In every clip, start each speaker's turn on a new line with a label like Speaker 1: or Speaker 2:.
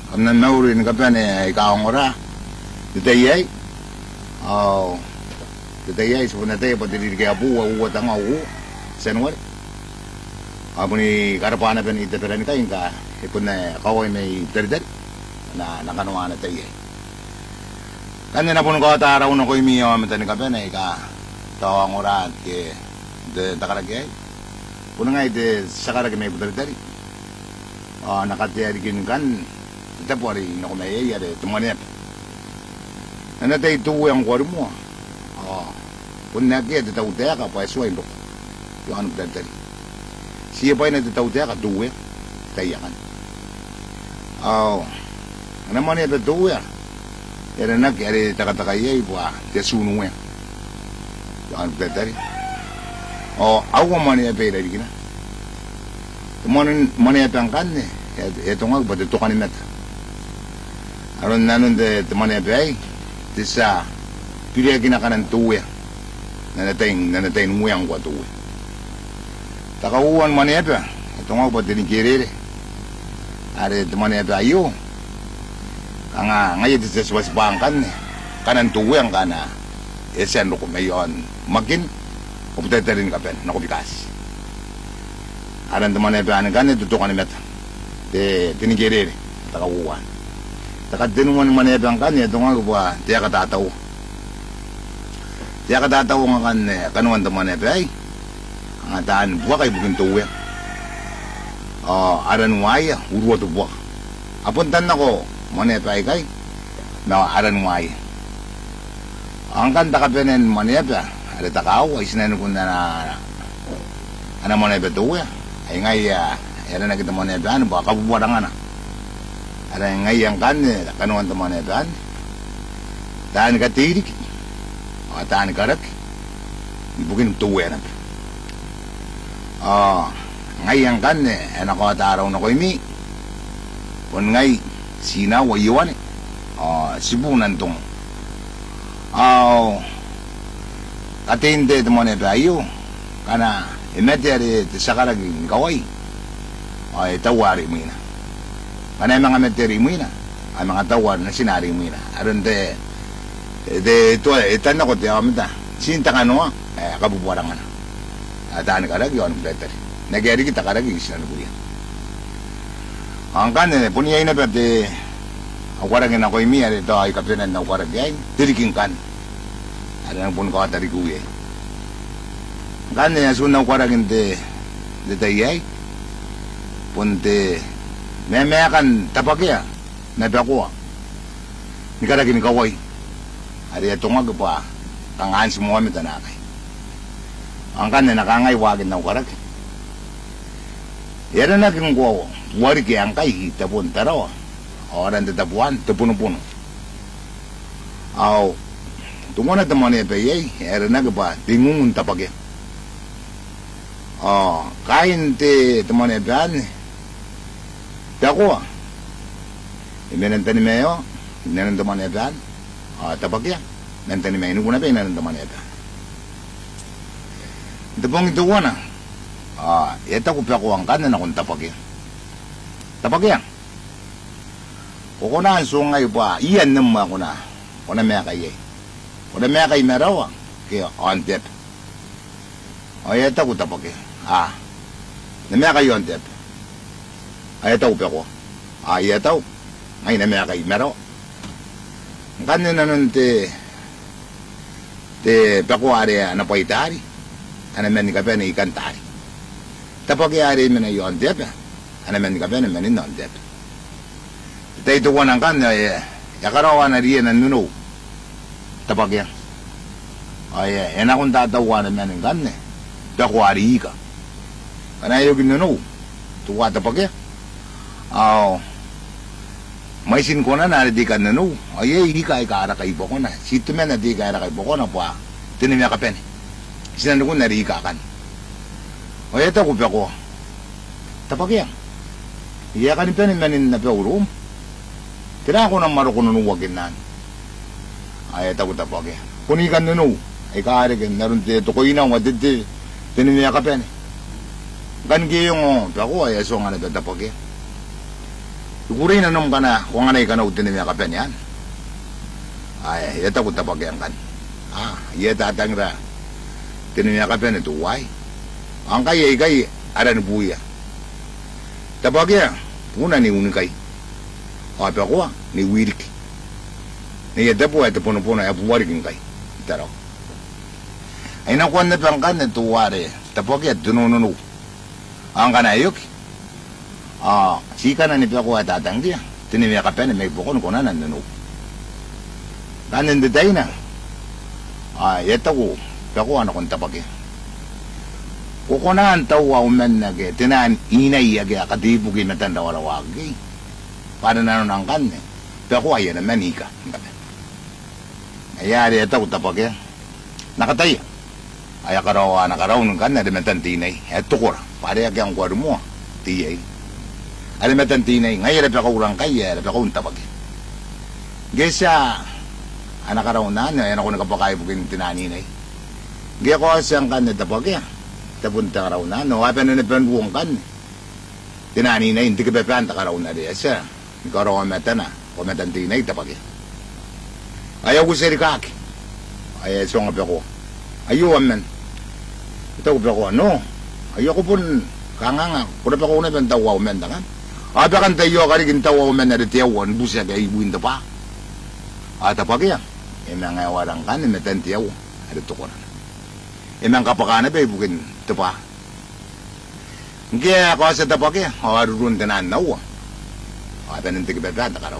Speaker 1: na naurin ka pa ni ikaongora. Ditayay. Oh. Ditayay so na tayo pati kaya buwa uwa tanga u. Senwar. Abo ni karapana pa ni itaperan ka inka ipon na kaway may terdel na nakanuwa na tayo. Kanina po ko ta araw na ko imiyo matan ka pa na ika tawangora ke de takaragay. Puno nga ite sakarag may terdel. Nakatiyari kan kita pori na kumaya yare tumanep. Ano tayo tuwa ang kwari mo? Kung nagya titawtaya ka pa esway lo. Yung anong terdel. Siya pa yung nagtitawtaya ka tuwa. Tayakan. Ano mo niya tuwa? Yan na nagyari takatakayay pa. Tiyasuno yan. Yung anong terdel. Ako mo niya pa yung na. Mana yang kan ni, itu ngak pada tukan ini. Aron nanon de mana yang desa pilih kena kanan tuwe, nanatain muyang gua tuwe. Takauan mana yang itu ngak pada ni kiri. Ada mana yang ayo, ngaya desa sebab bangkan ni, kanan tuwe yang kana, esen loko mayon, makin, optai terin kapen, nak opikas. Aran teman yang berani kan itu tukan ini, de tinigiri, takauan. Takat dinuman mana yang berangkat itu ngah gua dia kata tahu ngakan kanuan teman yang berani, ngataan buah kayak bukan tuwe. Aran waya urut tu buah. Apun tan ako mana yang berani kay, na aran waya. Angkan takat benen mana yang berani, ada takau, isinan pun na, ana mana yang bertuwe. Ay ngay era na kita mo na yan ba kabuburan na ara ngay yang kan kanuan to mo na yan daan ka tirik o daan ka rak ibukin tuwe na ngay yang kan ana ko ataraw na ko imi pon ngay sina wayiwan sibunan tong katinde to mo na ayo kana imeteri sakaraging kaway ay tawari mo na. Kanay mga meteri mo na. Ay mga tawar na sinari mo na. Aron de ito itan ako tiya kami ta. Sinta ka no kabubuarang na. Ataan ka lagi yon better. Nagyari kita ka lagi sinan ko yan. Ang kanin punya ina pati awaragin ako imi ari to ay kapinan na awaragay. Tiriking kan. Ada nang pun ko atari kuya. Kan ya sunang kwaragin de tayay punte memeakan tapakya na bakwa ni karagin kaway ari atong agpa kangan semua mitanakay ang kan nakangay wagin na kwarag yara na king ko wari ki ang kay tapon taraw oran de tapuan tapuno-puno aw tungona tamane payay yara na gapa tingungun tapakya kain te teman eban dako imenan tani meyo imenan teman eban tapakya nan tani meyo kuna pe imenan teman eban depong itu wana eta ko pa ko ang kanan akong tapakya ko na sungay pa iyan namma ko na meya kay merawa ke on tep eta ko tapakya namaya kayo ang tep. Ayataw pa ko. Ayataw. Ngay namaya kayo mero. Ang kanin na nun te pako ari na po itari. Anaman ni kape na ikantari. Tapag ari man na yun tep. Anaman ni kape na manin non tep. Ito ko ng kan, yakarawa na riyan ang nuno. Tapag yan. Yan akong tatawa naman ng kan Dako ari ka. Kanayo ginuno. Tuwa tapag yan. May sin ko na di ka nanu. Ay hika ay kaara kay boko na. Sito men na di ka ara kay boko na pa. Tinimya ka pen. Sinan ko na rika kan. O ito ko pa ko. Tapag yan. Iya ka ni pen manin na pa urum. Tira ko na maro ko nunuwagin nan. Ay ito ko tapag yan. Kunikan nanu. Ay kaara kan naron te to ko ina wadid tinimya ka pen. Kan giyong pa ko ay aso nga nagtatapag yan. Igurin na nung ka na, kung anay ka na utin niya kapen yan. Ay, yata ko tapagyan kan. Yata tangra. Tinimya kapen ito, why? Ang kaya ikay, aran buya. Tapagyan, puna ni unikay. Apa ko, ni wirik. Ni yata po, ito puno-puno, ay puwarikin kay. Taro. Ay nakuha na pang kan ito, wari. Tapagyan, tunununo. Ang kanayok. Sika na ni Pako at tatang dia. Tinimya kapen, may bukon ko na nanunog. Kanin detay na. Yata ko. Pako ano kong tapagyan. Kukunaan tawa umen nage. Tinaan inay age akadibugin na tandawarawagi. Para na nun ang kan. Pako ayan naman ika. Ayari yata ko tapagyan. Nakatay. Ay nakaraw ng kan na dimentan tinay. Eto ko ra. Pare agyang kwaro mo. Tiyay. Alimatan tinay. Ngayon na pako urang kaya. Pako untapag. Gesa. Anak araw na. Ayan ako nagkapakay bugin tinaninay. Gaya ko siyang kan na tapag. Tapunta araw na. No, hape na napanbuong kan. Tinaninay. Hindi ka pepanta araw na diya siya. Ikaw araw kameta na. Kameta tinay tapag. Ayaw ko siya rikaki. Ayaw siya nga pako. Ayaw amen. Ito ko pako ano. Ayaw ko pun. Kanganga. Kuna pa ko na ibang tawa umen dangan. Ada kan tayo karigin tawa umen na ritiyawan. Busya kaya ibuin pa. Tapag yan. Imang warang kan. Imetan tiyaw. Adito ko na. Imang kapakana ba ibukin pa. Kaya ako sa tapag yan. Arurun tanan na uwa. Nanti kita karaw.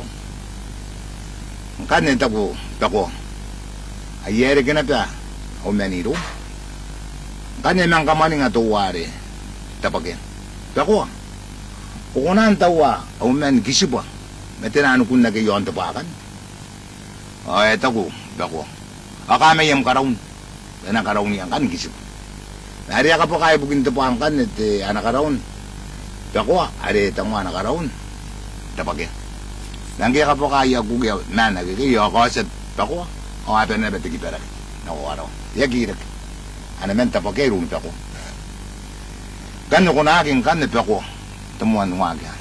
Speaker 1: Kan nita ko. Tako. Ayere ka na pa. Umeniro. Kan imang kamaning atuwari. Tapag yan. Tako. Kukunan tawa, umen gisiba. Metinano kung nagayon tapakan. Eto ko, dako. Akamayam karaun. Anak karaun yang kan gisiba. Nari ka po kaya bugin tapakan kan, anak karaun. Dako, ari tango anak karaun. Tapag yan. Nanggi ka po kaya kugya, nagkikiyo ako sa dako. O ato na betigi perak. Naku araw. Yagirak. Ano men tapag yan, rumit ako. Kano ko na aking kanip ako. Temuan waga.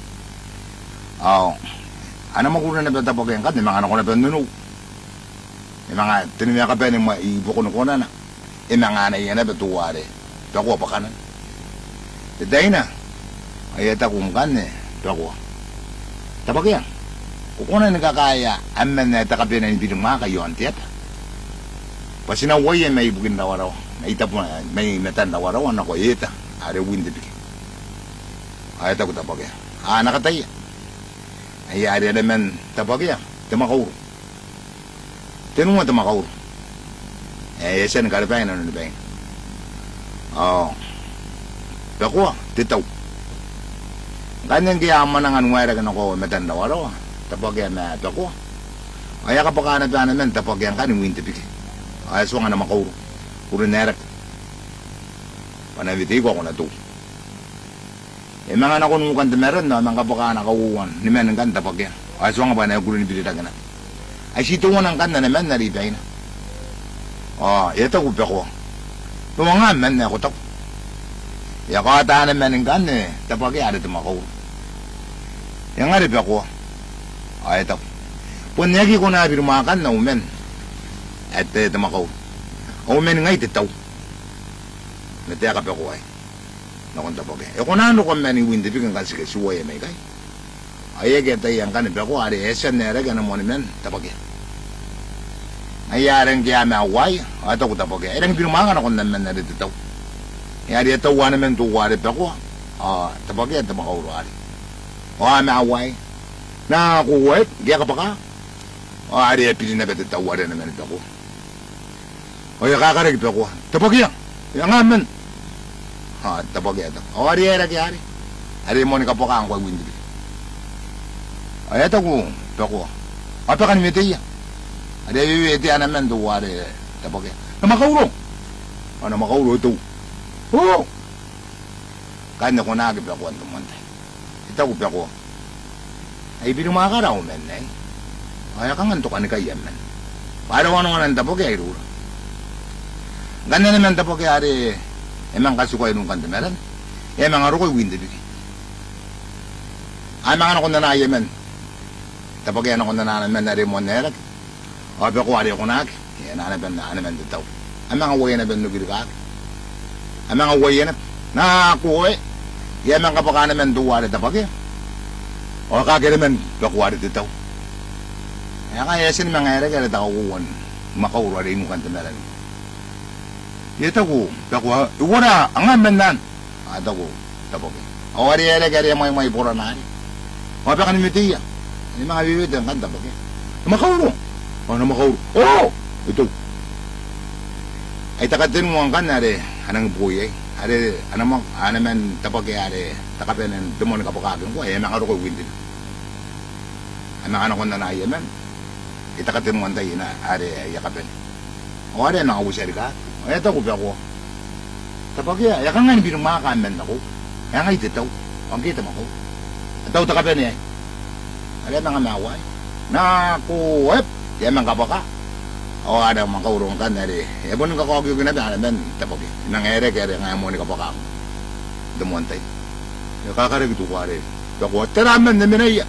Speaker 1: Ano maguna na tapag yan kan, mga anak ko na panunog. Mga tinimya ka pa yung ibo ko na na. Mga anay yan na batuwari. Tako pa kanan. Daday na. Ayat akong kan tako. Tapag yan. Kukunan nagkakaya, amen na takapin na yung pinumaka yun, tiyata. Pasinaway yan may ibugin na waraw. May metan na waraw, ako ita. Ari windi bigay. Ayat ako tapag yan. Nakatay yan. Ay ari naman tapag yan. Tamakauro. Tinong mo tamakauro. Yan nagkalipayan na nabayin. Dako titaw. Kanyang kiyaman ng anwera ka na ko metan na waraw. Tapag yan na dako. Ay kapakanap yan naman tapag yan kanin windi bigay. Ayat so nga na makauro. Puro nerak. Panabiti ko ako na to. Mga nakunukan meron na mga kapaka nakauwan ni men ng kanta pag yan. Ay so nga ba na gulo ni bilitagan na. Ay sito mo ng kanta naman naripay na. Ito ko pa ko. Tumanga men na ako tak. Yakata naman ng kanta tapag yan ito makaw. Yang nga ripa ko. Ito. Punyagi ko na birumakan na umen. At ito makaw. Umen nga ititaw. Natiyaka pa ko ay. Nakunta po kaya. Kung ano ko man yung windi bigyan kasi suway may kay. Ay kita yang kan pa ko ari esan nere kan mo naman tapag. Ay yaran kaya maway ato ko tapag. Irang binumangan ako naman na dito taw. Yari ito wa naman to wari pa ko. Tapag yan tamakauro ari. Maway. Na kuwet, kaya ka pa ka. Ari pili na beto taw wari naman ito ko. Oy kakarag pa ko. Tapag yan. Yang amen. Tapag ito. Ari era kaya ari. Ari mo ni kapoka ang kwa windi. Ay ito ko. Pako. Apa kan miti ya. Ari iti anaman do wari tapag. Na makauro. Ano makauro ito. Kanya ko nagip ako ang tumantay. Ito ko pako. Ay binumakaraw men eh. Ay kang anto ka ni kayan men. Para ano nga nang tapag ay rura. Ganda naman tapag ari. Emang kasukay nung kanta meron. Emang aro ko'y windi bigay. mga ko na nayaman. Tapos yan ako na naman na rin mo nerak. O pa ko ari ko nak. Yan naman dito. Ang mga way na ben nugil ka. Ang mga way na kuwe. Yan mga kapaka naman duwari tapos yan. O kagiraman bakwari dito. Kaya sin mga era kaya takuwan makauro rin mo kanta meron. Ito ko, bakwa, iwara, ang aman nan. Ito ko, tapos. O wari era kaya may pura na rin. O baka ni Mitiya. Ini mga bibid ang kanta bagay. Makauro. Ano makauro? Oo! Ito. Ay takatin mo ang kan ari anang buhay. Ari anaman tapos ari takapenan dumon kapakagan ko ay mga ko windin. Ano ko na nayaman. Itakatin mo antay na ari yakapen. O ari na usir ka. Ay ito ko pa ko. Tapos yakan nga ni binong makakaman ako. Kaya nga ito. Ang kita mo ko. Ito takapen eh. Ari mga maway. Na kuwep. Yan mga kapaka. O ada mga kaurong kan dari. Ya pun kakak yung ginabi ben tapos. Nang ere kaya nga mo ni kapaka. Dumuantay. Ya kakarig tu kuare. Tapos teraman na minaya.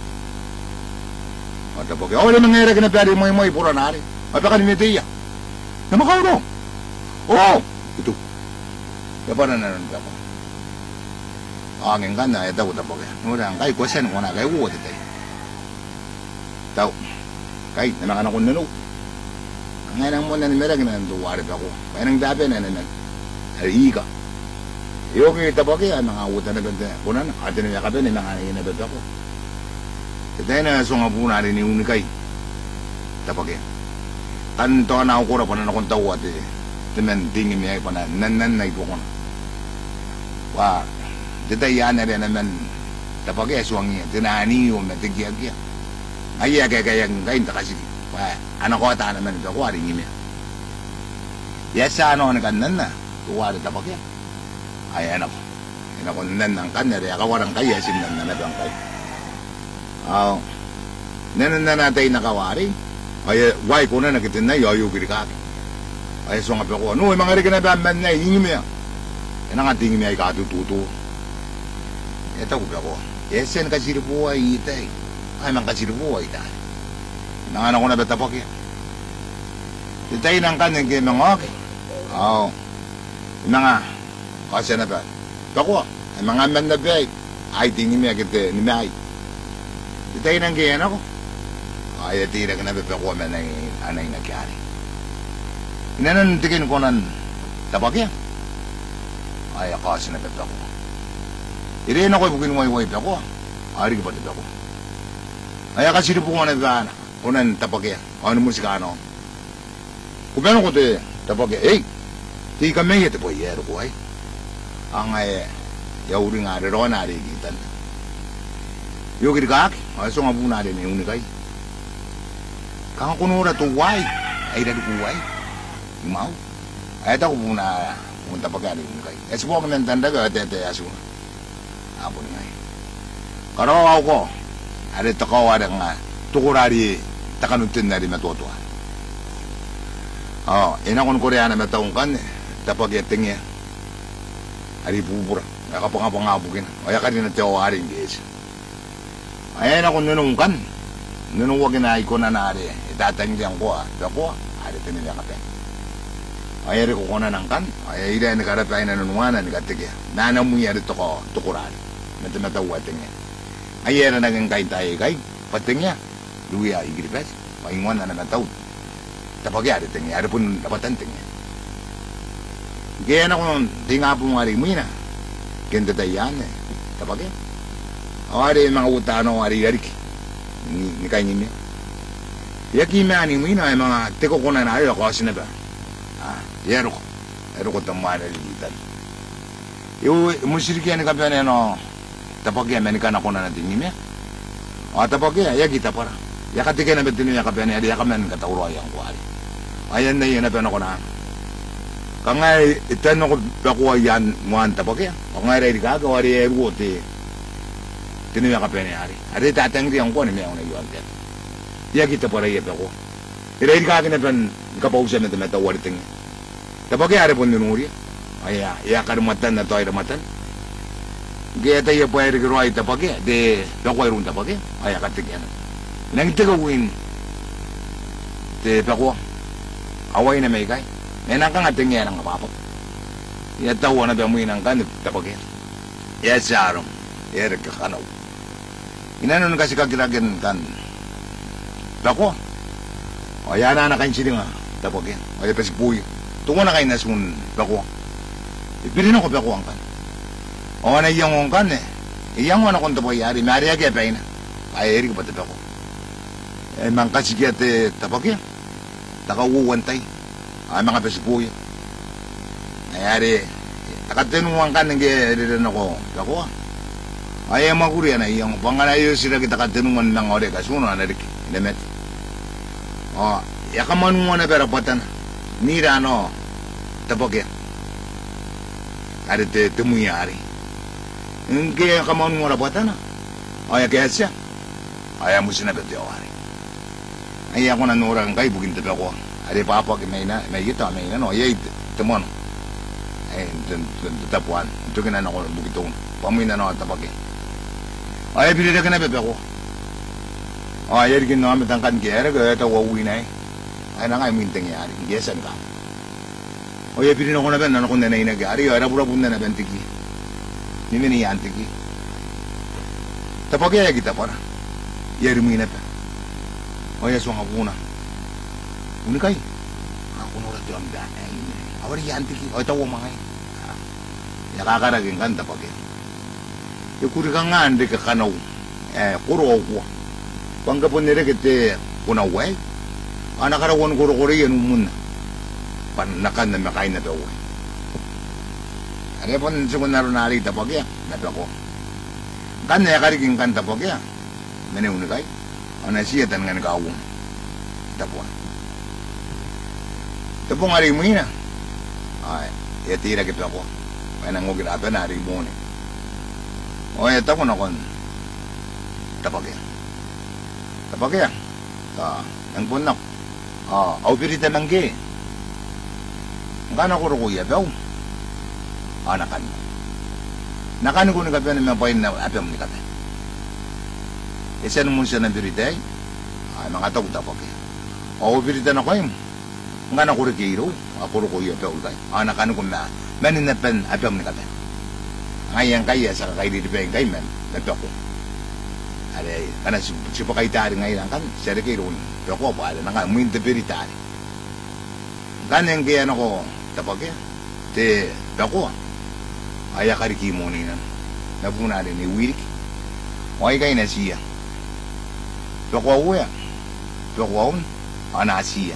Speaker 1: O tapos. O nang ere kaya pari mo pura nari. Mapaka ni Mitiya. Na mga kaurong. Oo. Ito. Ya pa na nanon ako. Angin kan na ito tapos. Nurang kay kuwasan ko na kay uwa dito. Tao. Kahit na mga nakon nalo. Ngayon mo na nimerag na nanduwari pa ako. Kaya nang dabi na nag-iika. Iyo kita pa kaya mga uta na ganda. Kunan, atin na yakapin, mga inabad ako. Kaya na sunga po na rin ni Unikay. Tapos kaya. Kanto na ako kura pa na akong tawa at timen tingin niya pa na nanay po ko na. Wah, ditay yan na rin naman. Tapos kaya suwang niya. Tinani yung natigyan-gyan. Ay, kaya kain takasig. Ano ko ata naman ito, kuwari niya. Yes, ano nagkanan na. Kuwari tapos yan. Ay, ano ko. Ano ko nan ng kaner, kawarang kaya, sinan na nabang kayo. Nanan na natin nakawari. Ay, why ko na nakitin na, yoyugir ka. Ay, so nga pa ko, ano, mga rin na ba na, hingin mo yan. Yan ang ating may katututo. Ito ko pa ko. Yes, yan kasiri po ay itay. Ay, mang kasiri po ay itay. Nanganak ko na betapak yan. Itay ng kanin kayo mga okay. Oo. Yung mga, kasi na ba? Bako, ay mga man na ba ay tingin mo agad ni May. Itay ng kayo ako. Ay, atira ka na ba ko man ay anay nagyari. Inanantigin ko ng tapak yan. Ay, kasi na ba ako. Irin ako yung bukin-way-way pa ko. Ari ka ba ito ako? Ay, kasi po ko na ba na. Kunan tapagya. Ano mo si kano? Kubeno ko te tapagya. Eh, di kami ito po yero ko ay. Ang ay yauri nga rin na rin gitan. Yogi kak, ay so nga po na rin yung unikay. Kang kunura to why? Ay dali ko why? Imaw. Ay ito ko po na kung tapagya rin yung unikay. Eh subukan ng tanda ka at ete aso. Apo niya ay. Karaw ko. Ari ito ko wala nga. Tukurari takanutin na rin matutuwa. Inakon koreana mataong kan, tapag yating niya. Ari bubura, nakapangapangapugin. Kaya ka rin na tiyaw haring guys. Ayan ako nunong kan. Nunong wag na ko na nari. Itatanggihan ko Dako, ari tinila ka pen. Ay ko na ng kan. Ay ida nakarapay na nununganan, nagatigya. Nanamuya rito ko, tukurari. Natamatawa tingin. Ay na naging kain tayo kay, pating niya. Luya igripas, maingon na nataw. Tapos yari tingin, yari pun dapatan tingin. Kaya na kung tinga po nga rin mo yun Kenda tayo yan Tapos yan. Awari mga utano, ari-arik. Ni kainin niya. Yaki mani mo yun ay mga teko ko na nayo, ako kasi na ba? Yero ko. Yero ko tamara litan. Yung musiriki yan kapiyan yan tapos yan, manikan ako na natingin niya. Tapos yan, yagi tapara. Yakatika na betul niya kapiyan niya, yakaman katawro ayang kuwari. Ayan na yun na piyan ako na. Kangay, itan ako ako yan, muhan tapos yan. Kangay rin gagawa rin ko, tinuya kapiyan niya hari. Ari tatang riyang ko, niya ako na yuwan yan. Yagi tapara yap ako. Irayin ka akin na piyan, kapausan na tumatawa rin tingin. Tapos yan, ari po ninuri. Ay, yakarumatan na to ay ramatan. Gaya tayo pa rin kiro ay tapage, de pako ay rung tapage, ay akatigyan. Nang tagawin, de pako, away na may kay, nenang kang ating yan ang kapapap. Yatawa na damuin ang kan, tapage. Yes, sarong, Eric kakanaw. Inanon kasi kagiragan kan, pako, o yan na nakain sila nga, tapage, o yan pa si Puyo. Tungo na kayo nasun, pako. Ipilin ako pako ang kan. O na iyang kan eh. Iyang wana kung tapos yari. Mari agay pa ina. Ay eri ko pati ako. Eh mangkasi kaya te tapakya. Takawuwantay. Ay mga pesipuyo. Ayari. Takatinungan kan ng rin ako. Ako ay ang makuri na iyang. Pangalayo sila kita katinungan ng ore. Kasuno na rin. Inamet. O. Yakamanungan na pera patan. Nira no. Tapakya. Ari te temuyari. Kaya kamon mo rabatan na. Ay kaya siya. Ay mo sinabi tayo ari. Ay ako na nurang kay bugin tabi ako. Ari papa may na may kita may no ay temon. Ay tapuan. Ito kina na ko bugitong. Pamoy na no tapagi. Ay bilida kana bebe ako. Ay yari kin no amitang kan kaya ga ta wawi na. Ay na ngay minteng yari. Gesan ka. Ay bilida ko na ben na ko na inagari. Ay rabu-rabu na ben tigi. Nini ni antiki. Tapos kaya kita para. Yari mo inapa. O yaso nga puna. Unikay. Ako nurat yung amda. Awari antiki. O ito mga ngayon. Nakakaragin kan tapos kaya. Yung kuri ka nga andi ka kanaw. Kuro ako. Pangkapon nila kiti kunaway. Nakarawan kuro-kuro yan umuna. Panakan na makain na daw. Ada pun sungun naru nari tapok ya, nabi ako. Kan ya kariging kan tapok ya, mana unikai, ana siya tangan kaawong tapok. Tapong hari mo ina, ay, ya tira kita ako, mana ngogil apa nari mo ni. O ya tapon ako, tapok ya, ang punak, au pirita mangge, ngana ko ro ya daw. Nakan mo. Nakan ko ni kape na may na apem ni kape. Isa naman siya ng biritay. Ay, mga tawag tapos eh. O, birita na ko yun. Nga na kuri kiro. Ako ko yung apel kay. Nakan ko na. Manin na pen apem ni kape. Ngayon kaya sa kakailipin kay men. Nato ko. Alay, kana si pa kay tari ngayon kan. Siya rin kiro. Pero ko pa alay. Nga, minta biritay. Ganyan kaya na ko tapos eh. Te, ako ay kariki mo ni nan napuna rin ni wirik o ay kay na siya pagwawa pagwawan ana siya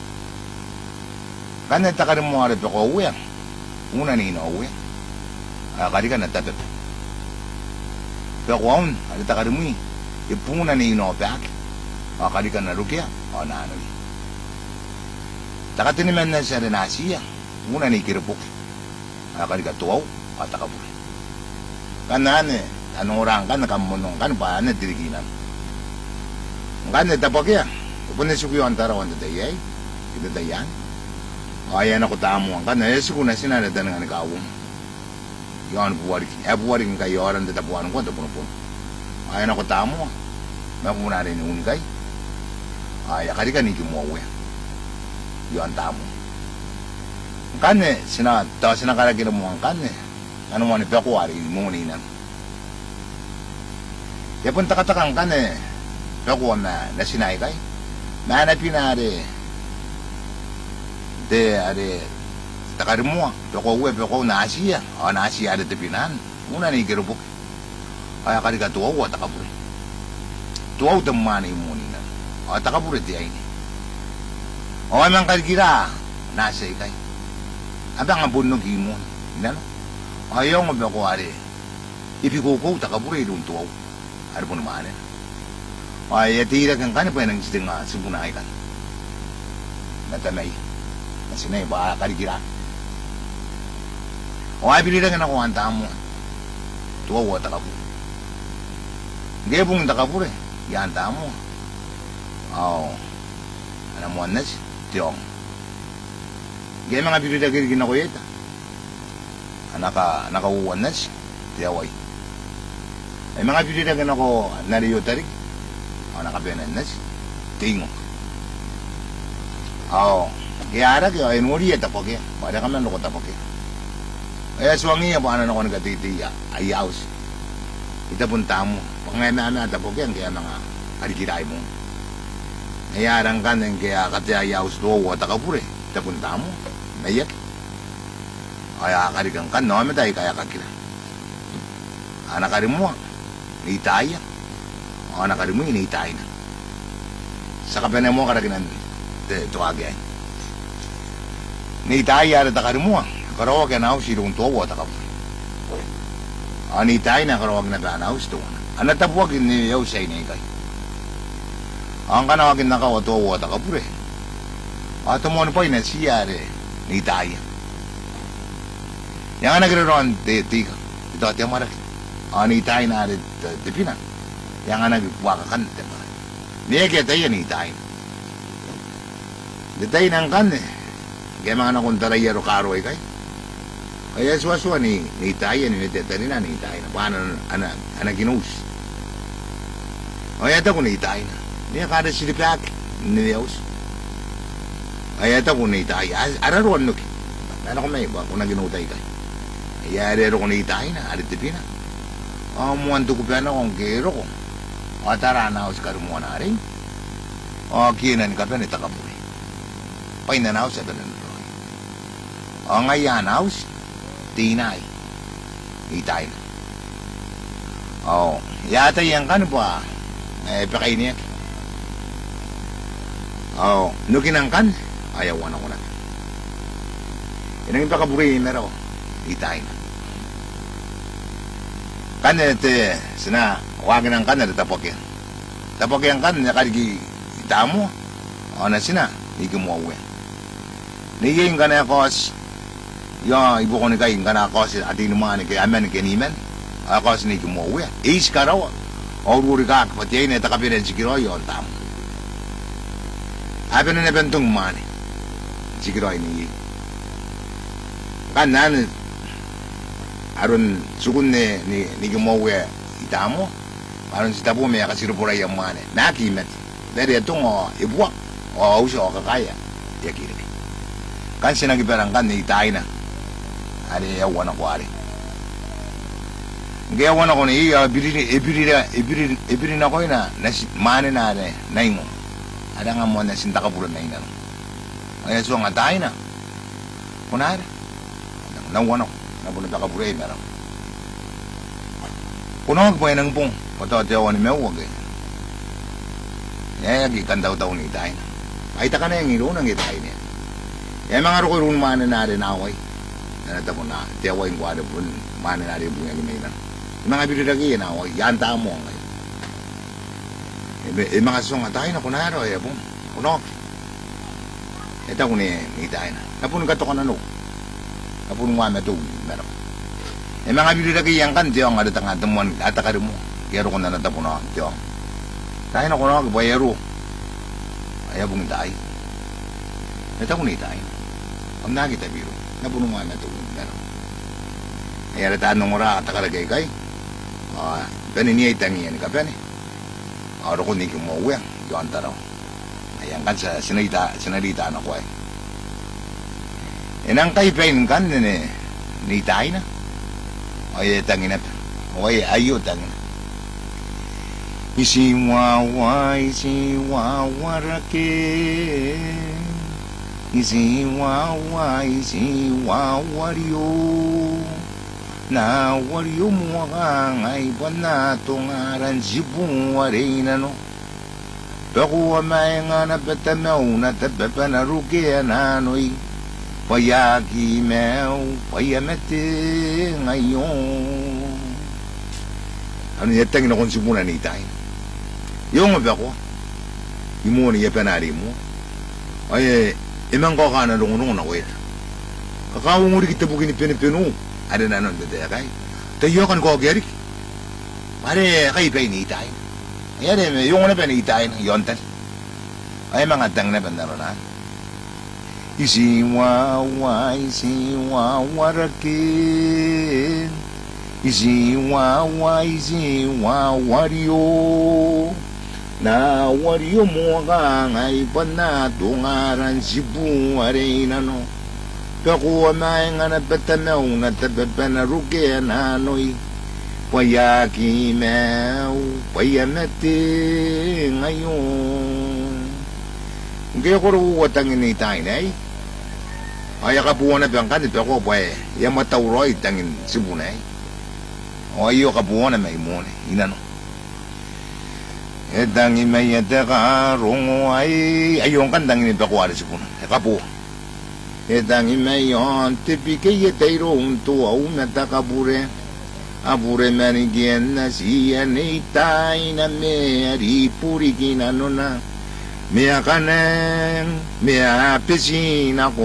Speaker 1: kanat takarin mo rin pagwawa una ni inauwi karika na tatap pagwawan ay takarin mo ipuna ni inaupak karika na rukya o na ano takatin naman na siya rin na siya una ni kirupok karika tuwaw at akabuli. Kanane, anong orang kan, nakamunong kan, paano diriginan. Kanane, tapos kaya, pupunin siya ko yung antarawan na dayay, idadayan. Ayan ako tamuan kan, nayasi ko na sinalada nga nagawong. Yan, buwari kayo, oran na tapuan ko, tapunupun. Ayan ako tamuan, makuna rin yung unikay. Ayan, karika ni kumuawe. Yan tamuan. Kane, sinakaragin mo ang kane. Ano mo ni Pekuari, muninan. Kaya punta katakang kane, Pekuan na sinay kay. Nanapin na takarin mo, Pekuan na Asia. O na Asia ada tepinan. Una ni kirupok. Kaya karika tuwaw at takapuri. Tuwaw tamani muninan. O takapuri di ay ni. O amang karikira, nasa ikay. Abang ang bunog himon. Inano? Ayaw nga ba ko ari? Ipikuko, takapuri doon tuwaw. Ano po naman eh? Ay, atira kang kanip ay nang siting sibunay kan. Natanay. Nasinay, baka karikira. O ay, pilira ka na kung anta mo. Tuwaw at takapuri. Gaya pong takapuri. Yanta mo. Ano mo anas? Tiyong. Gaya mga pilira kirikin ako yata. Nakauwan na siya. Tiyaway. Ay mga pilihan ako nariyo tarik. O nakabenan na si. Tingo. Kaya ara kaya ay nuri tapok ya. Pada ka man loko tapok ya. Kaya suwangi ya paano ako nagatiti ayaws. Ita punta mo. Pangayana tapok yan kaya mga kalikiray mo. Kaya arang kan kaya kati ayaws do wata ka pure. Ita punta mo. Nayak. Kaya karigang kan no ametay kaya kakila. Anak karimu niitaya. Anak karimu niitay na. Sa kapena mo karaginan tuwagay. Niitaya at karimu karawa ka na ako silong tuwa at kapur. Niitay na karawag na gana ako ito. Anak tapuwag ni yaw sa inay kay. Ang kanawagin na kawa tuwa at kapur eh. At mo pa yun siyari niitaya. Yang nagre-ron tika. Ito at yung marak. Niitay na rin tipina. Yang nagwakakan tipa. Niya kaya tayo niitay. Ditay ng kan eh. Kaya mga nakuntaray yaro karo ay kay. Kaya suwa-suwa niitay ni niteta nila niitay na. Paano anak ginus. Kaya ito ko niitay na. Niya kada silipak. Niyaws. Kaya ito ko niitay. Araruan nuki. Ano ko may iba kung naginutay kay. Ayarero ko niitay na, aritipina. Muanto ko piano kong kero ko. Tara na ako sa karumuan na rin. Kinan ka pa nita kapuri. Painanaw sa pinanroy. Ngayon ako tinay. Itay na. Yata yan ka na ba? Pakay niya. Nukin ang kan, ayawan ako na. Inang ipakaburihin na raw. Itay na. Kanete, sina, wagin ang kanete tapok yan. Tapok yan kan, nakaligi itamo. Na sina, hindi kumuawi. Niging ka na akos, yung ibu ko ni kayo, ka na akos, at inuman ni kayo, amen, kaniman. Akos ni kumuawi. Is ka raw. Oruri ka, pati ay natakapinan si Kiroy, yung tamo. Habi na nabentong mani. Si Kiroy ni Kanan, aron sukun ni gumawa itamo aron si tapo may kasirupura yung mane nakimet dari itong ibuwak uso kakaya yakiri kan sinagiperang kan ni itay na ari yawan ako ari gayawan ako ni ibirin ako na mane na naingo ada nga mo na sintakapura na inano kaya so nga tayo na kunari nawan ako napunta ka pura meron. Kunawag po yan ang pong patatayawan ni Mewag eh. Yagi kandaw-taw ni itay na. Kahit ka na yung irunang itay niya. Yung mga rukoy-run mana na rin away. Nanatapon na tiyawain ko ada po mana na rin po yung ginainan. Yung mga birilagi yan away. Yanta mo ang kayo. Yung mga sasong atay na kunaro eh po. Kunawag. Ito ko ni itay na. Napun ka to ka na no. Kapun nga metu meron. Mga bililagi yang kan tiyo nga datang atemuan ataka mo. Kaya ko na natapon na tiyo. Tayo na ko na bayero. Ay abong tay. Ito ko ni tay. Ang nakita biro. Napun nga metu meron. Ay arataan ng ora ataka lagay kay. Peniniya itangiyan ka pene. Aro ko ni kumuwi. Yung antaraw. Ayan kan sa sinalita na ko ay. Enang kaipain kan ni tay na. Oye tangin at. Oye ayo tangin. Isi wawa rake. Isi wawa rio. Na wario mo ang ay panatong aran sibong waray na no. Bakuwa may nga napatamaw na tapapanarukian ano'y. Payagi meu, payamete ngayon. Ano yatang na konsumunan ni tayo? Yung mabi ako, yung mo niya panari mo, ay, imang ko ka na lungunong na wait. Kakawang uli kita bugin ni pinipino, ada na nun dada kay. Tayo kan ko agerik. Pare, kay pa ni tayo. Ayan, yung na pa ni tayo, yontan. Ay, mga tang na bandaronan. Isiwawa rakin. isi wa wario na wario mo ka ngai pana tungaran sibu arena no peko mai ngana petameu na tepepena ruke na noi payaki meu payamete ngayon nge koro watang ni tai nei aya ka buona bangkan peko pae ya matauroi tangin sibu nei o iyo ka buona mai mone inano edangi mai eteka rongo ai ayon kan dangi peko ari sibu ka bu edangi mai on tipike ye teiro untu au meta kabure abure mani gienna sia nei tai na me ri puri kina nona me akanen me apesina ko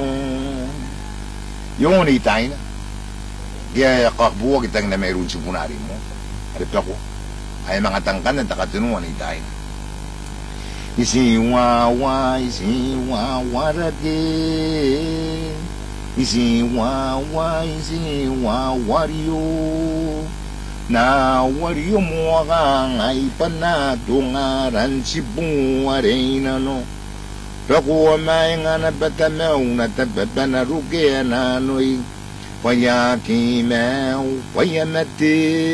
Speaker 1: yoni tai na dia ka buo kita na meron subunari mo ari pako ay mga tangkan na takatunuan ni tai isi wa warake isi wa wario na wario mo ka ngai pana tungaran sibu arena no pako mai ngana petameu na tepepena ruke na noi payaki meu payamete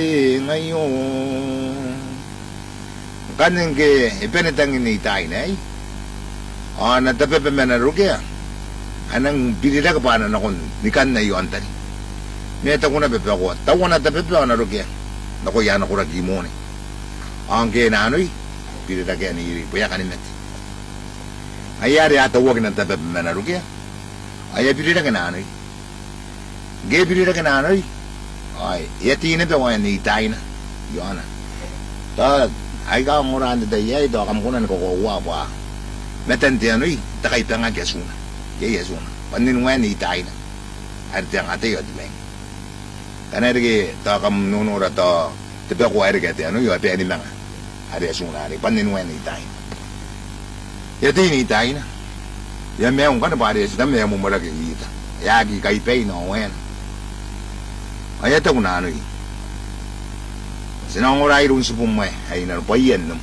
Speaker 1: ngayon kanin ke ipenetang ni tai nei na tepepena ruke anang bilida ka paana na kon nikan na iyo antari neta ko na pepe ako tawa na tepepe na ruke nako yana ko ragi mo ne ang ke na anoy bilida ka ni paya kanin met ayari ata wag na tepepe na ruke ay bilida ka na anoy ge bilida ka na anoy ay yati na pe wa ni tai na yona ta ay ka mo ran de yai do kam kunan ko wa wa metente anoy takay pa nga kesuna Yesus, panin wen itai na, artiang ate yod meng. Karena lagi tak kamu nunura to, tapi aku air kete anu yo ape ani mga, ari asuna ari panin wen itai. Yati ni itai na, ya meong kan pare sida meong mumura ke ita, yagi kai pay no wen. Ayata kuna anu i. Sinang orai run supumay, ay na payen num.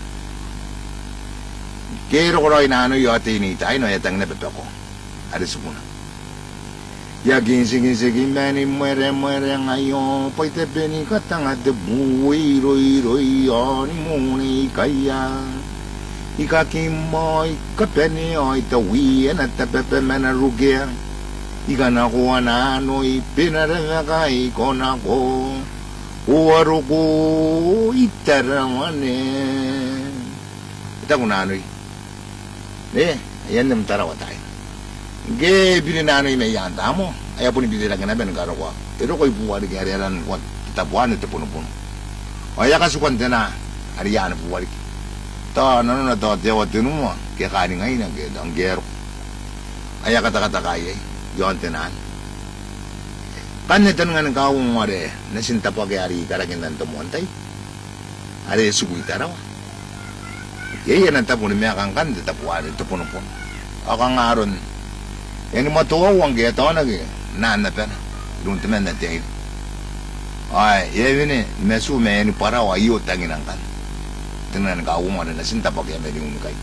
Speaker 1: Kero ko rai na anu yo ate ni itai no yatang na pepe ko. Ada semua. Ya ginsi mani muere ngayon pay te beni katang at buwi roi ani muni kaya ikakimoy kapeni oy tawi na tepepe manarugia ikana ko ananoy pinarangakay ko nako uwaro ko itaramane ita ko nanoy ayan naman tarawa tayo ge bili na ano may yanta mo ay po ni bili lang na ben karo ko pero ko ibuwari ke arian ko tapuan te puno ay ka sukan na arian buwari ta nano na to dewa tinu mo ke kani ngai na ge danggero ay kata kay yon tenan kan netan ngan ka umare na sinta pa ke ari karagin nan to montay ari sugui taraw ye yan ta puno me kan tapuan te puno akang aron ini matuwa wang kaya tawa na kaya naan na pera doon temen na tiyayin ay yevine mesu me ni para wa iyo tangin ang kan tingnan ka umar na sinta pa kaya may umikay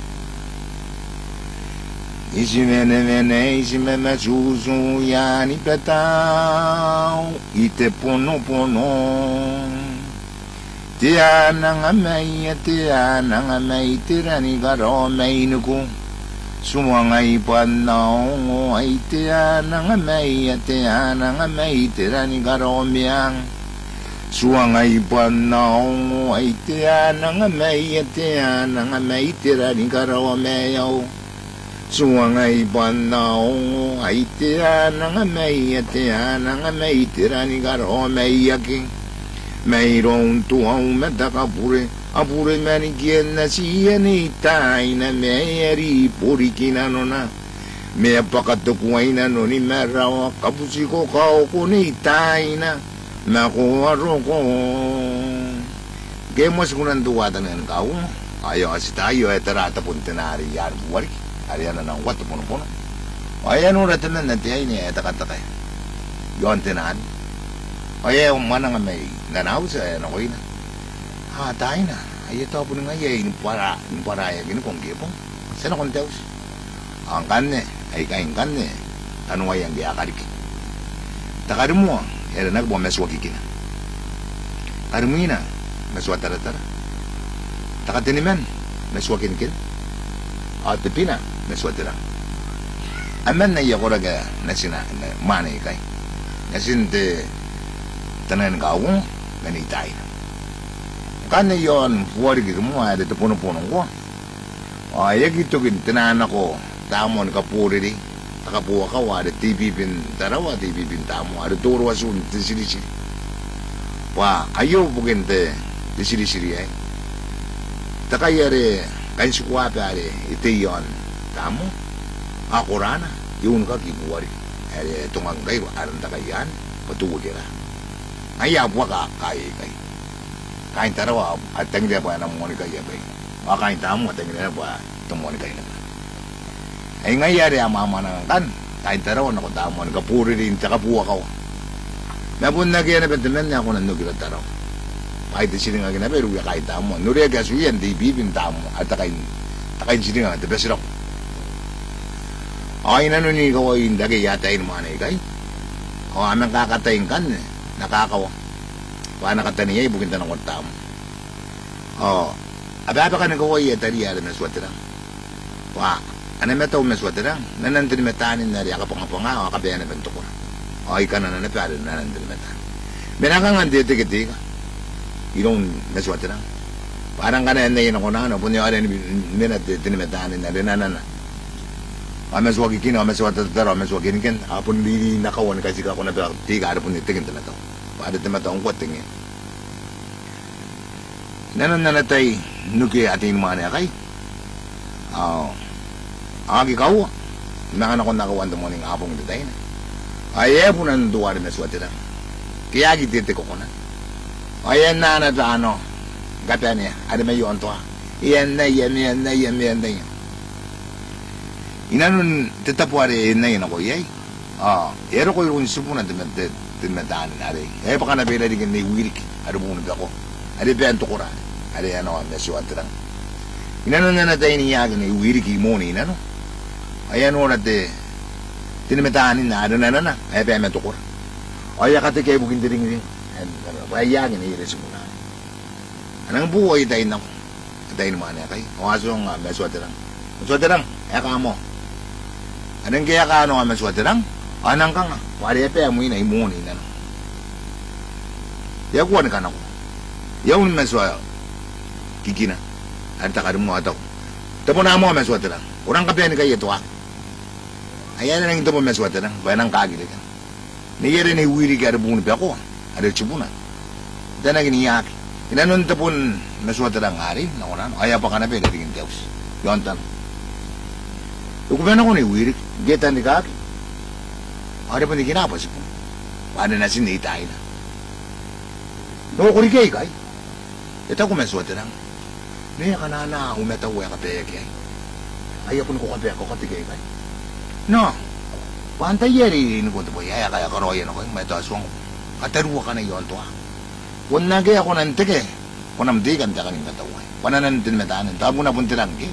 Speaker 1: isi mene isi me susu yani petaw ite puno tiyan ang amay tirani karo may nuko Sumangay panao ay tiyan ang amay tirani karomyang Suangay panao ay tiyan ang amay tirani karomayaw Suangay panao ay tiyan ang amay tirani karomayaking Mayroong tuwaw matakapure Apure manigyan na siya ni tay na mayari puri kinano na may apakatukway na no ni merawa kapusi ko kao ko ni tay na makuwaro ko kaya mas kunan duwatan ng kao ayaw kasi tayo ay tarata punta na ari yan buwari ari yan na nang wato puno ayan uratan na natiyay niya ay takatakay yon tinaan Ay, mana nga may nanaw sa ano ko ina. Ha, tayo na. Ay, ito po nga yung paraya gini kong gipong. Sana kong teos. Ang kane, ay kain kane. Ano nga yung giyakarik. Takari mo, era nagbuwa meswagi kina. Kari mo ina, meswa tara-tara. Takatiniman, meswakin kin. At pina, meswa tira. Aman na iya ko raga na sina, mana ikay. Nasinte, tanan gawong, ganitay na. Kani yon, fuwari kita mo, ay dito puno-punong ko. Ay, gitu kin, tinahan ako, tamon kapuri di. Takapuwa ka, wari, tipipin tarawa, tipipin tamo, ada turo asun, tisiri-siri. Wah, ayo bukin te, tisiri-siri ay. Takayari, kain sikuwape ari, ite yon, tamo, ako rana, yun ka kibuwari. Ay, tungang kayo, aran takayan, patuwa kira. Ngayon po kaya kay. Kain tarawa at tangin pa ng mga kaya bay. Kain tamo at tangin na pa itong mga kaya na. Ay ngayon ang mama ng kan. Kain tarawa na ko tamo ng kapuri rin sa kapuwa ka. Napun na kaya na bentamen niya ako ng nugila taraw. Kahit sila nga ginabi, ruya kain tamo. Nuriya gasuyan, di bibin tamo at takain sila nga, tapos raw. Ay nanuni ko yung dagay yatayin mga naikay. O amang kakatayin kan nakakawa. Wala nakataniya, ibukin tanong kong tamo. O, ababa ka nagaway, tariya rin na swerte lang. Wala, ano metaw na swerte lang? Nanandun metanin na riya ka pangapanga, o kabayan na bento ko. O, ika na nanapari, nanandun metanin. Binakang ang dito-kiti ka. Ilong na swerte lang. Parang ka na yun ako na, no? Punyo ka rin, tinimetanin na rin, na. Amaswagi kin, amaswagi tataro, amaswagi kin. Apun di nakawan kasi ako na tiga ada pun itigin tamato. Pada tamato ang kwating eh. Nanan nanatay nuki atin mana kay. Agi kau. Mga ko nakawan mo ning apong ditay na. Ay po nan duwa na swati na. Kaya gitite ko na. Ayan na ano. Gapian niya. Ada may yon to. Iyan na. Inanon tetapuare na yun ako yay. Ero ko yung supo na timadaan na rin. Baka nabila din ni wirik. Ano muna ako. Ano bento ko ra. Ano ang nasuwat lang. Inanon na tayo niyagan ni wirik imoni na no. Ayan o natin. Tinimadaan na na. Ay bento ko ra. Ay akati kayo bugin din rin. Ayagin na iris muna. Anong buhay tayo na ko. Tayo naman na kayo. Kaso ang nasuwat lang. Nasuwat lang. Eka mo. Anong kaya ka ano nga maswerte lang? Anang ka nga. Wari epe mo ina imuni na no. Yakuan ka na ko. Yawon maswerte. Kikina. Ang takar mo ataw. Tapo na mo maswerte lang. Urang kape ni kayo ito ha. Ayan na lang ito mo maswerte lang. Bayan ang kagili ka. Niyari na iwiri ka arabuni pa ako. Ada chibuna. Ito na giniyak. Inanon tapon maswerte lang hari. Nakunan. Ayaw pa ka na pe. Natingin tiyaws. Yon tan. Ukupan ako ni wirik, getan ni kaki. Ada pun kinapas po. Paano na sinitay na. Nukurigay kay. Ito ko meswate lang. Niya ka na umetawa ka peke kay. Ayaw po ko kape ako katigay kay. No. Pantay yari ni ko to boy. Ay kaya karoyan ako. May taswang kataruwa ka na yon to ha. Kung nagay ako ng tike. Kung namdigan ta kaning katawa. Pananantin metanan. Tabo na puntilang kay.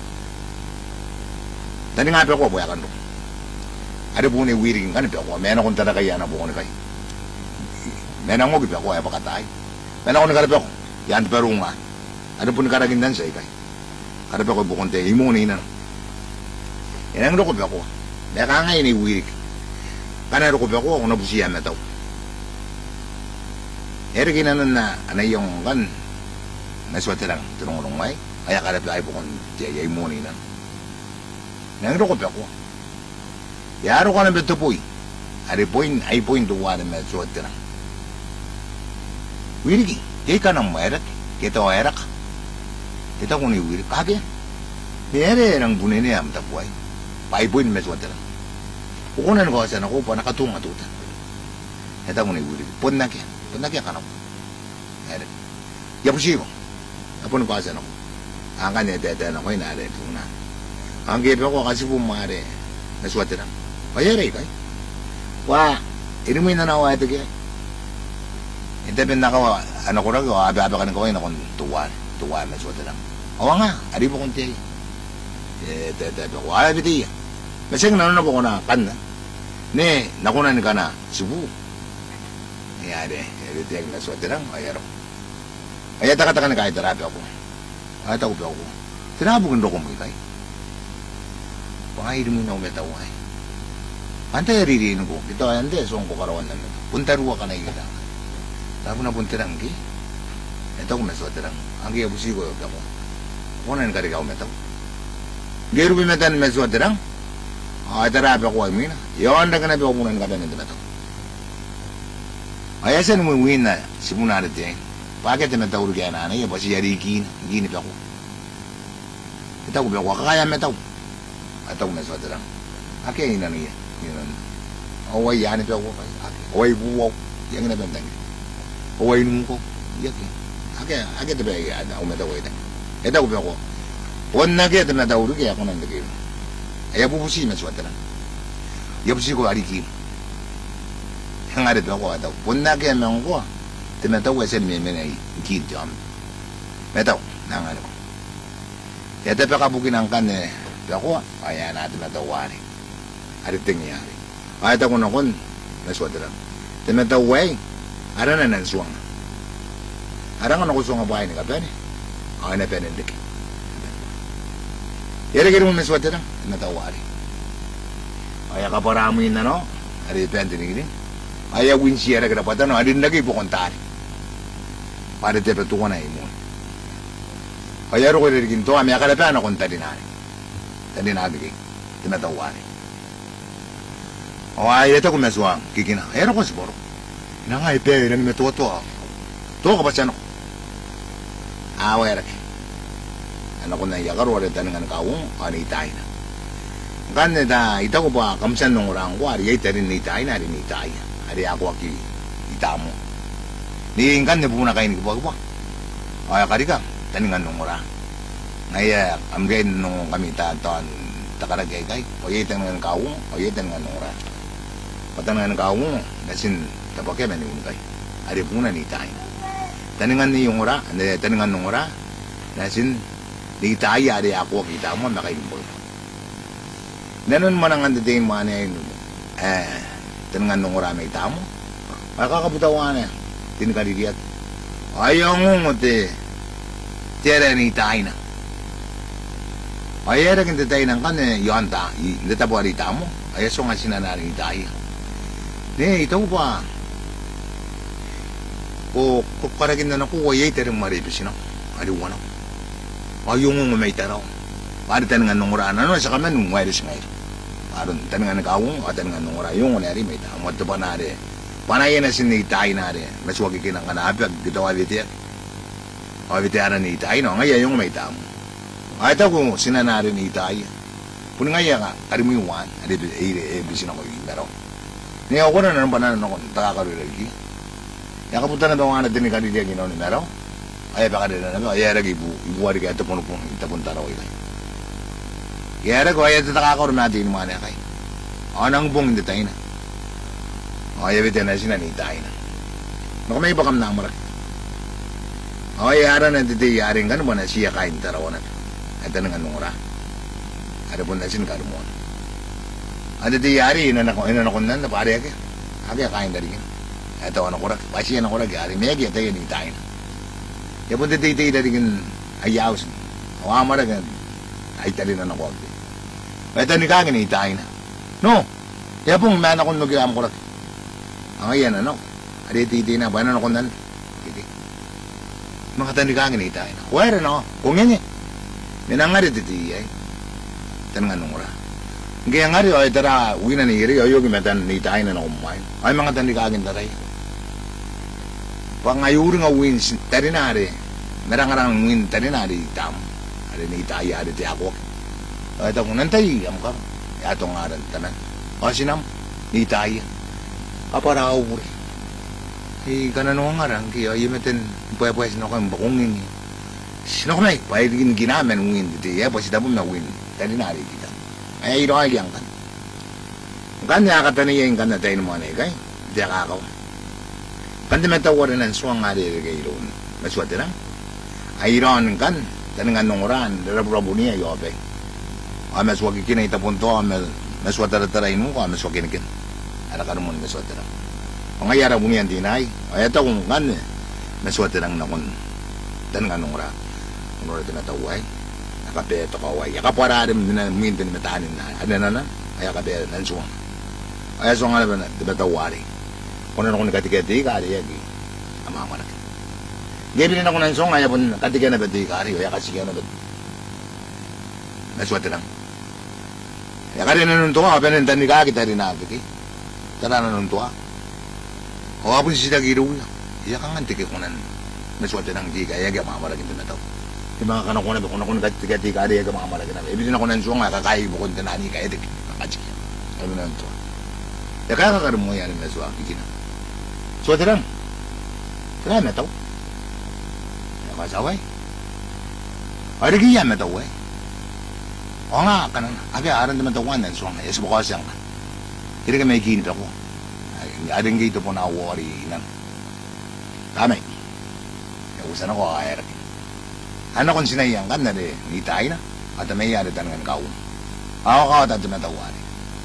Speaker 1: Tani nga pa ko buya kan. Ada po ni wiring kan pa ko. Meron akong talakaya na po ko ni kay. Meron mo gipa ko ay pakatay. Meron ako nakalap ako. Yan pero nga. Ada po nakaragindan sa ikay. Kada pa ko bukon te imuni na. Yan ang ko pa ko. Naka nga ni wiring. Kanaro ko pa ko ako nabusiyan na taw. Ere ginanon na anay yung kan. Naswate lang tulong may. Kaya kada pa ay bukon te imuni na. Nangro ko pa ko. Yaro ka na beto po. Ari point ay point to one na suot na. Wirigi, kay ka nang mayrak, kita mayrak. Kita ko ni wirig kage. Mere nang bunay niya am tapuay. Pai point na suot na. Ukunan ko sa nako pa nakatunga tuta. Kita ko ni wirig. Pon na kya ka na. Mere. Yapusigo. Apon ko sa nako. Ang kanya tete na ko inare po na. Ang gibe ko kasi pumare. Naswate lang. Mayari kay. Wah, ini mo na nawa ito kaya. Ito bin nakawa, ano ko rin, abi-abi ka ng kawin akong tuwan na suwata lang. Awa nga, ari po kong tiya. Ito, abi tiya. Masing nanon po ko na, kan na. Ne, nakunan ka na, subu. Ayari, tiya na suwata lang, ayaro. Ay, taka-taka na kahit terapi ako. Ay, tako pa ako. Tinabugin do ko mo ikay. Pangayari mo na umetaw ay. Antay ririno ko. Ito ay ande, so ko karawan namin. Puntaruwa ka na ikita. Tapos na puntirang ki. Ito ko meswate lang. Ang kaya busi ko yung ako. Kunan ka rin ka umetaw. Gero bimetan meswate lang. Ay, terapi ako ay mina. Yon na ka na biyo kunan ka na umetaw. Ay, asan mo win na simuna natin. Bakit na tawag kaya na ya pasi yari gini pa ko. Ito ko ba ko kaya metaw. Ataw na sa terang. Ake ina niya. Yun. Away yan pa ko. Away buwaw. Yang na bentang. Away nung ko. Yaki. Ake tabi ya na umetaw ito. Ito ko ba ko. Wan na kaya na tawag kaya ko nang dagay. Ay bubusi na sa terang. Yabusi ko ari ki. Yang ada ba ko ataw. Wan na kaya nang ko. Tinataw kasi may gid jam. Metaw, nang ano. Yata pa kabukin ang kan eh. Ako, kaya natin natawari. Ari tingyari. Ay ta ko na kon, naswada lang. Tinataw way. Ara na nansuang. Ara nga nakusong ang bahay ni kapyan eh. Ay na penendik. Yara kira mo naswada lang, tinatawari. Ay kaparamin na no. Ari penendik. Ay win siya na karapatan no. Ari lagi po kontari. Para te petukan na imo. Ayaro ko rin ginto, kami akalapan akong talinari. Talinari kay, tinatawari. O ay, ito ko meswang, kikina. Ayaro ko siguro. Inangay, pe, ilan may tuwa-tuwa. Tuwa ka ba siya no? Away rin. Ano ko na iyakar, wala tanong kawong, ano itay na. Kan na, ita ko ba, kamsan nung orang ko, ari ay tarin na itay na, ari na itay. Ari ako aki, itamo. Niingkan na po na kayo ni Kubagwa. Ay, karika, taningan nung mura. Ngaya, amgayin nung kami tataan takaragay-gay. O yaitan nga ng kawong, o yaitan nga nung mura. Patan nga ng kawong, nasin tapakya na niyo kay. Ari po na ni tayo. Taningan ni yung mura, taningan nung mura, nasin, ni tayo, ari ako, kita mo, nakaimbol. Nanon mo nang andating mga niya yun, taningan nung mura, may tamo. Makakabutawan na. Tinkaririat. Ayaw mo te. Tiyara ni tayo na. Ayaw rin tayo ng kan yon ta. Hindi tapo arita mo. Ayaw so nga sinanari ni tayo. Ne, ito pa. O karagin na naku. Ayaw tayo rin maripis na. Aliwa na. Ayaw mo may taraw. Para tanungan nung mura. Ano sa kami nung wireless ngayon. Para tanungan ng kawong. O tanungan nung mura. Yung kunari may tamo. At pa na rin. Panay na sinitay na rin. Mas wag ikinang kanapag. Dito wabitiyak. Wabitiyaran ni itay. No? Ngayon yung may tamo. Ay ito kung sinanari ni itay. Puna ngayon nga. Karimuwan. Bisin ako yung laro. Niya ako na naman panan ako. Takakarilagi. Yang kapunta na daw nga natin ni kanilya ginaw ni laro. Ay baka rin na naman. Ay lagi ibuwari kaya ito puno itapunta raw ikay. Kaya ko ay ito takakaroon natin yung mga nakay. Anang buong hindi tayo na. Ay, bitin na sinanitay na. Naku, may bakam na ang marak. Ay, ara na dito yaring ka naman na siya kain tarawan na. Ito na nga nung ora. Ara po na sinkarumon. At dito yari, inanakunan na pari ake. Ake kain na rin. Ito ano kurak. Pasi yan ang kurak yari. May ake tayo nitay na. Kaya po dito na rin ayaws. Awa marak ay tali na nakuwag. Ito ni kagin nitay na. No. Kaya pong may anakon nagayam kurak. Ang ayan, ano? Adi-titi na. Bayan na ako nan. Mga tandikangin ita. Wala na ako. Kung yan eh. Minangari titi ay. Tangan nung mura. Kaya nga rin, ay tara, uwi na niri. Ay, yung metan nita ay na nakumain. Ay, mga tandikangin taray. Pangayuri nga uwin, tari na rin. Merang-arang uwin, tari na rin. Tam. Ari nita ay, ari ti ako. Ay, ito kung nantay, am ka. Yato nga rin, tanan. O, sinam, nita ay. Kapara ako rin. Eh, kanano nga rin, kaya yun puwes na kong bakungin. Sino ko na, pwede ginamen win dito. Ya, pwede tapos na win. Tali na rin kita. Ay, ito ka liang kan. Kan niya kataniyain kan na tayo ng mga negay. Hindi akakaw. Kan di matawarin ng suwang nga di kairon. Maswate lang. Ayron kan, tanengan nongoran, rabu-rabu niya yobe. Maswagi kinay tapunto, maswatara-tarain mo ko, maswagi nikin. Ara-karo mo maswatara. Kung ayara mo niyan dinay, ay ito kung kan, maswatara nakon, tanengan nongora. Kung ito nataway, nakape ito kaway. Yakapwara rin na mintin matahanin na, ano na, ay kape ng suwang. Ay suwang nga na, di ba tawari? Kung ano kung nakatikati, kari yagi, amamanak. Gabi rin ako ng song, ayaw po katika na ba di kari, kaya kasi kaya na ba naswate lang. Kaya kari na nuntua, pero nantan ni kakita rin nakiki. Tara na nuntua. O apon si Sidagiru, iya kang antiki ko nan naswate lang di kaya kaya mamaragin din na tao. Yung mga kanakuna ba, kung ako nakatika kari, kaya mamaragin na. Ibig din ako ng song, kakaya mo kung tanani kaya dik, kakachik yan. Ayaw na nuntua. Kaya kaya kakari mo yan na suwa, kikina. Swate lang. Kaya na tao. Masaway. Ada kian mataway. O nga kanan, abi aran naman tawan nan suang es bukas yang. Kira ka may kinit ako. Ada ng gito po na worry nan. Kamay. Usan ako air. Ano kon sinayang kan na de ni tayo na at may yari tangan kaun. Ako ka ta tumatawari.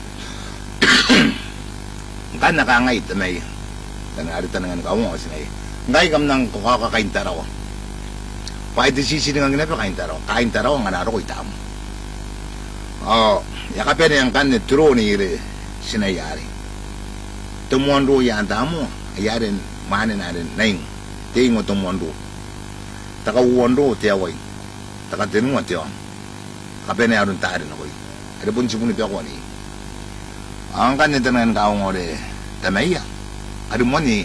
Speaker 1: Kan nakangay tamay. Tanari tangan kaun ako sinay. Ngay kam nang kakakain taraw. Pahit sisi dengan ginapi kain taraw ang anaro ko itam. Oh, yakapin yang kan turo ni sinayari. Tumuan ro yan tamo, ayarin manin arin naing tingo tumuan ro. Taka uwan ro tiyaway, taka tinuan tiyawang. Kapin na aron tarin ako. Ada pun sibun ito ako ni. Ang kan nito na kaong ore tamaya. Ada mo ni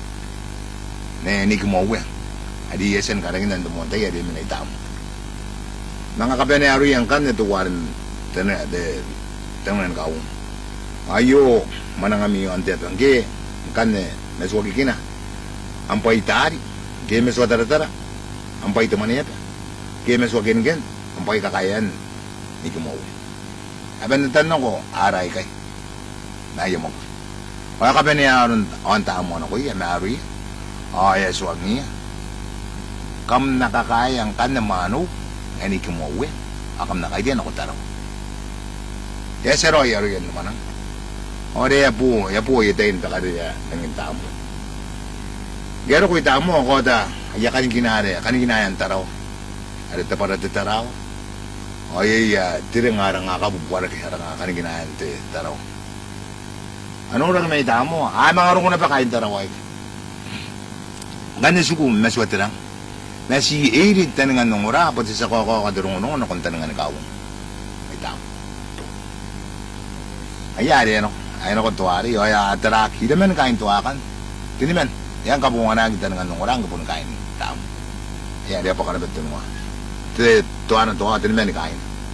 Speaker 1: kumawe. Adi yesen karangin nan tumonta ya di minay tamo. Mga kapenero yang kan ito warin tanan kaong. Ayo manangami yung ante atangge kan meswagi kina. Ampay tari, ge meswatara-tara. Ampay tumaniyata. Ge meswagin gen, ampay kakayan ni kumaw. Aben tanong ko, aray kay. Nayo mo. Mga kapenero on tamo na ko ya mari. Ay swag niya. Kam nakakayang kan na mano, nga ni kumawe, akam nakaidiyan ako taraw. Kaya sero, yaro yan naman ang. O de yapu, itayin ta ka diya, nangin tamo. Gero ko itamo, ako ta, kaya kaning ginayan taraw. Ada para ti taraw. O tiri nga nga kabubuara kaya nga kaning ginayan ti taraw. Ano lang may itamo? Mga rin ko na pa kain taraw ay. Ganyan suko, maswati lang. Nasi irit tanengan nongora pati sa koko kadurungon no kon tanengan kawo. Itaw. Ayari ano, ayano ko tuwari, o atara kidamen kain tuwakan. Tinimen, yan kabungan na tanengan nongora ang kapun kain. Itaw. Ayari pa kanabet mo. Tuwan tuwa tinimen kain.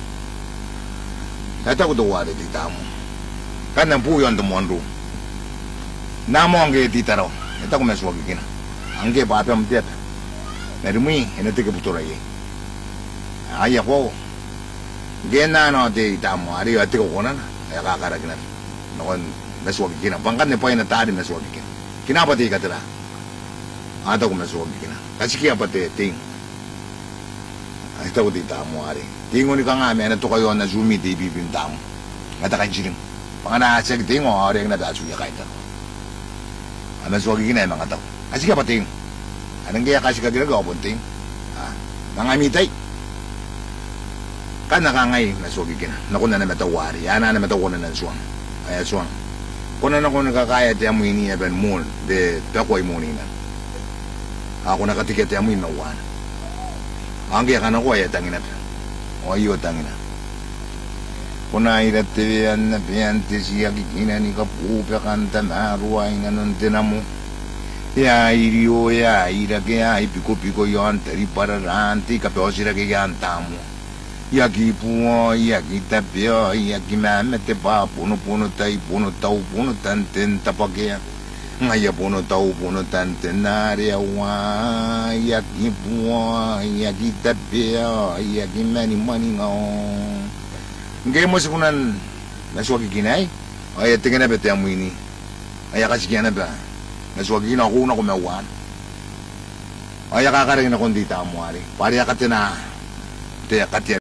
Speaker 1: Ito ko tuwari titaw mo. Kanang puyon tumuanro. Namo ang gititaro. Ito ko meswag kina. Ang gipapam tiat. Narumi, hinati ka puturay. Ay ako. Gena no di tamo, ari ati ko kunan, ay kakarag na. Nokon naswag kina. Pangkat ni poy na tadi naswag kina. Kinapati ka tala. Ato ko naswag kina. Kasi kaya pati ting. Ay tawo di tamo ari. Tingo ni ka nga may nato kayo na zumi di bibim tamo. Ngata kan jiring. Panganasag tingo ari ang natasuya kahit ako. Naswag kina mga tao. Kasi kaya pati anong kaya kasi kagilagaw punting? Mga mitay. Kan nakangay, nasugigin na. Naku na namatawari. Yana na matawa na ng suwang. Ay, suwang. Kung na ako nakakaya, tiyan mo iniyaban mo, de, takway mo nina. Ako nakatiket, tiyan mo inawan. Ang kaya ka na ko, ay tangin natin. O ayo, tangin na. Kung nairat tiyan na piyante siya, kikina ni kapupa kanta maruay na nun tinamo. Ya irio ya ira que hay pico yon teri para ranti kaposira que yan tamo ya kipuo ya kitapio ya kimamete pa puno tai puno tau puno tanten tapakya ngaya puno tau puno tanten naria wa ya kipuo ya kitapio ya kimani mani ngao ngemo sekunan naswagi kinai ay tingena bete amu ini ay kasi kiana ba Naswagi na ako na kumawan. Ay, kakarin na kung di tamo, ari. Pari akatina, te akatia.